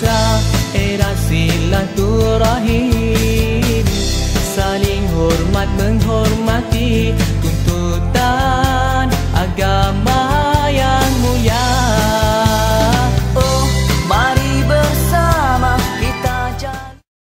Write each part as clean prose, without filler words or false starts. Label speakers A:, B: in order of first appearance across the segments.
A: cinta era silaturahim, saling hormat menghormati tuntutan agama yang mulia. Oh, mari bersama kita jalan.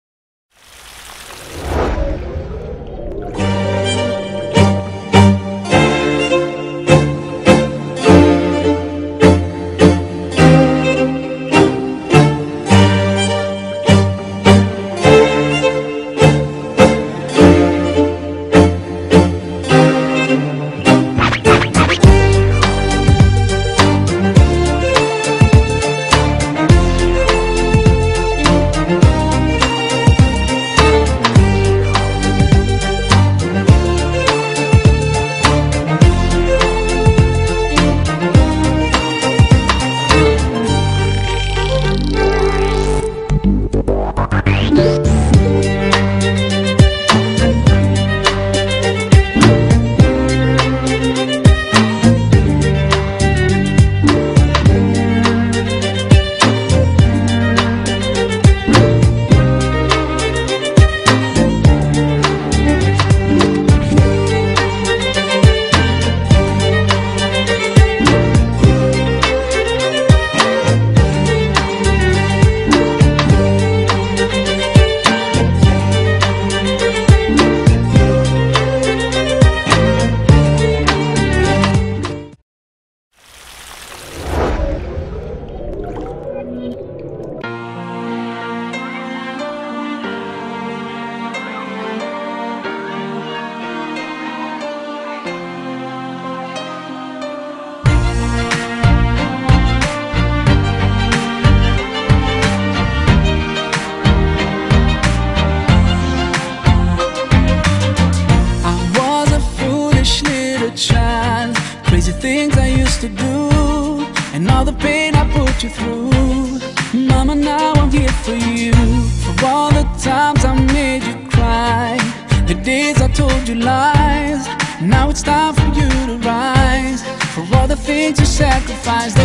B: Things I used to do, and all the pain I put you through. Mama, now I'm here for you. For all the times I made you cry, the days I told you lies. Now it's time for you to rise. For all the things you sacrificed.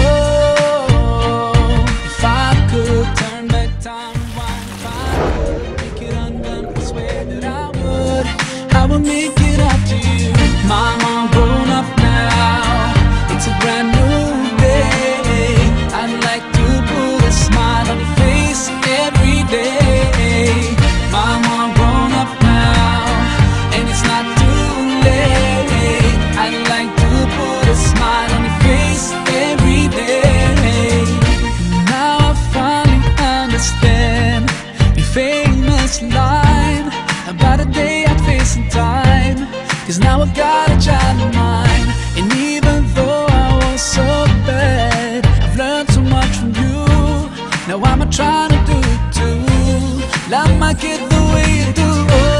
B: Oh, if I could turn back time, rewind. If I could make it undone, I swear that I would. I would make it up to you. Mama, I'm grown up now. It's a brand new day. I'd like to put a smile on your face every day. Mama, I'm grown up now, and it's not too late. I'd like to put a smile on your face every day. Now I finally understand your famous line about a day I'd face in time. 'Cause now I got a child of mine, and even though so bad, I've learned so much from you. Now I'm trying to do it too. Love my kid the way you do.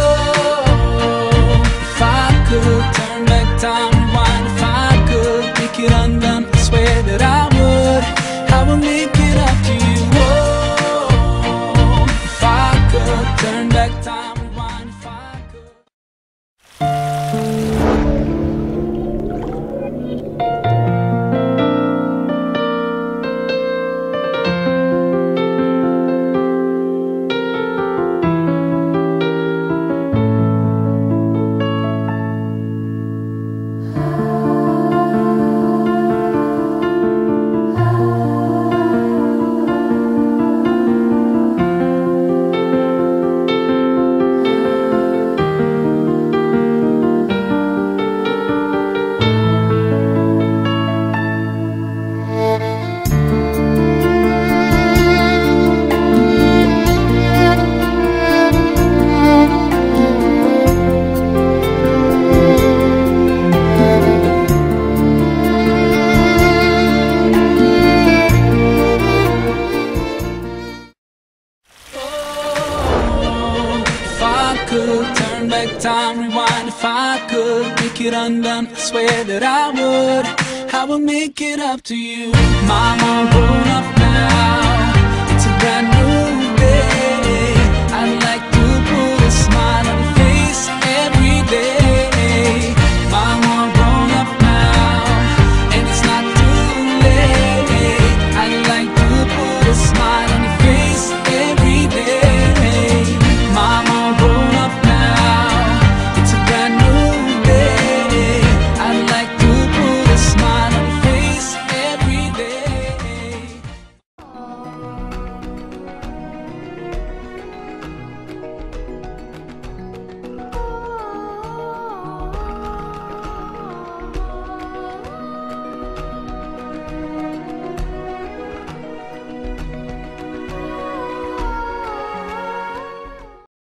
B: Oh, if I could turn back time, rewind. If I could make it undone, I swear that I would. I would make it up to you. Oh, if I could turn back time, rewind. If I could. Time rewind. If I could make it undone, I swear that I would. I will make it up to you. Mama, I'm grown up now. It's a brand new